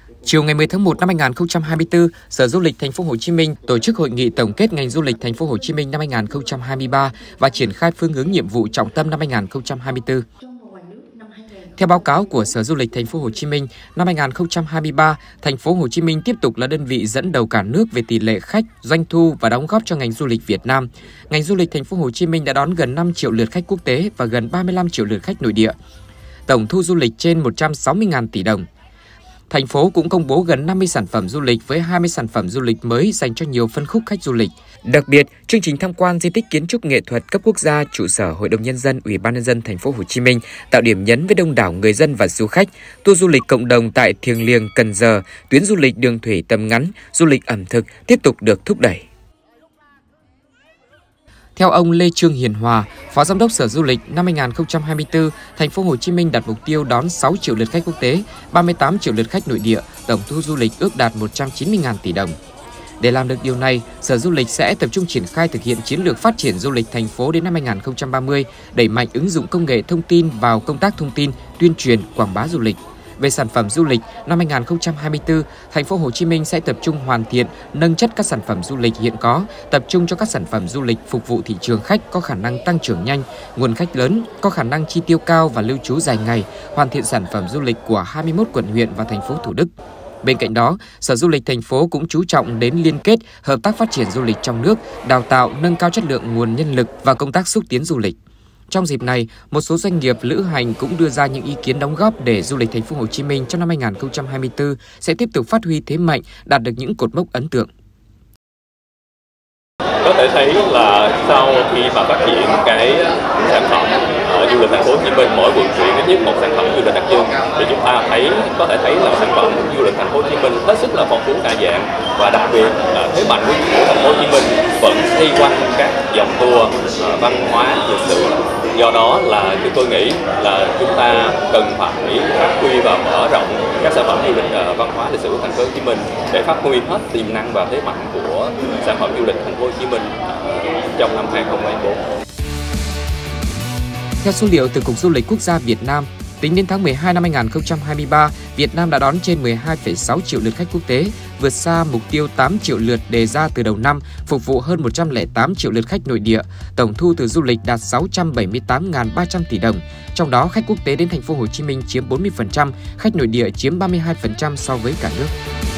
Chiều ngày 10 tháng 1 năm 2024, Sở Du lịch Thành phố Hồ Chí Minh tổ chức hội nghị tổng kết ngành du lịch Thành phố Hồ Chí Minh năm 2023 và triển khai phương hướng nhiệm vụ trọng tâm năm 2024. Theo báo cáo của Sở Du lịch Thành phố Hồ Chí Minh, năm 2023, Thành phố Hồ Chí Minh tiếp tục là đơn vị dẫn đầu cả nước về tỷ lệ khách, doanh thu và đóng góp cho ngành du lịch Việt Nam. Ngành du lịch Thành phố Hồ Chí Minh đã đón gần 5 triệu lượt khách quốc tế và gần 35 triệu lượt khách nội địa. Tổng thu du lịch trên 160.000 tỷ đồng. Thành phố cũng công bố gần 50 sản phẩm du lịch với 20 sản phẩm du lịch mới dành cho nhiều phân khúc khách du lịch. Đặc biệt, chương trình tham quan di tích kiến trúc nghệ thuật cấp quốc gia trụ sở Hội đồng nhân dân, Ủy ban nhân dân Thành phố Hồ Chí Minh tạo điểm nhấn với đông đảo người dân và du khách. Tour du lịch cộng đồng tại Thiêng Liêng, Cần Giờ, tuyến du lịch đường thủy tầm ngắn, du lịch ẩm thực tiếp tục được thúc đẩy. Theo ông Lê Trương Hiền Hòa, Phó Giám đốc Sở Du lịch, năm 2024, Thành phố Hồ Chí Minh đặt mục tiêu đón 6 triệu lượt khách quốc tế, 38 triệu lượt khách nội địa, tổng thu du lịch ước đạt 190.000 tỷ đồng. Để làm được điều này, Sở Du lịch sẽ tập trung triển khai thực hiện chiến lược phát triển du lịch thành phố đến năm 2030, đẩy mạnh ứng dụng công nghệ thông tin vào công tác thông tin, tuyên truyền, quảng bá du lịch. Về sản phẩm du lịch, năm 2024, Thành phố Hồ Chí Minh sẽ tập trung hoàn thiện, nâng chất các sản phẩm du lịch hiện có, tập trung cho các sản phẩm du lịch phục vụ thị trường khách có khả năng tăng trưởng nhanh, nguồn khách lớn, có khả năng chi tiêu cao và lưu trú dài ngày, hoàn thiện sản phẩm du lịch của 21 quận huyện và thành phố Thủ Đức. Bên cạnh đó, Sở Du lịch thành phố cũng chú trọng đến liên kết, hợp tác phát triển du lịch trong nước, đào tạo, nâng cao chất lượng nguồn nhân lực và công tác xúc tiến du lịch. Trong dịp này, một số doanh nghiệp lữ hành cũng đưa ra những ý kiến đóng góp để du lịch Thành phố Hồ Chí Minh trong năm 2024 sẽ tiếp tục phát huy thế mạnh, đạt được những cột mốc ấn tượng. Có thể thấy là sau khi mà phát triển cái sản phẩm du lịch Thành phố Hồ Chí Minh, mỗi quận huyện ít nhất một sản phẩm du lịch đặc trưng, thì chúng ta có thể thấy là sản phẩm du lịch Thành phố Hồ Chí Minh hết sức là phong phú đa dạng, và đặc biệt là thế mạnh của Thành phố Hồ Chí Minh vẫn xoay quanh các dòng tour văn hóa lịch sử. Do đó là chúng tôi nghĩ là chúng ta cần phải phát huy và mở rộng các sản phẩm du lịch văn hóa lịch sử của Thành phố Hồ Chí Minh để phát huy hết tiềm năng và thế mạnh của sản phẩm du lịch Thành phố Hồ Chí Minh trong năm 2024. Theo số liệu từ Cục Du lịch Quốc gia Việt Nam, tính đến tháng 12 năm 2023, Việt Nam đã đón trên 12,6 triệu lượt khách quốc tế, vượt xa mục tiêu 8 triệu lượt đề ra từ đầu năm, phục vụ hơn 108 triệu lượt khách nội địa. Tổng thu từ du lịch đạt 678.300 tỷ đồng, trong đó khách quốc tế đến Thành phố Hồ Chí Minh chiếm 40%, khách nội địa chiếm 32% so với cả nước.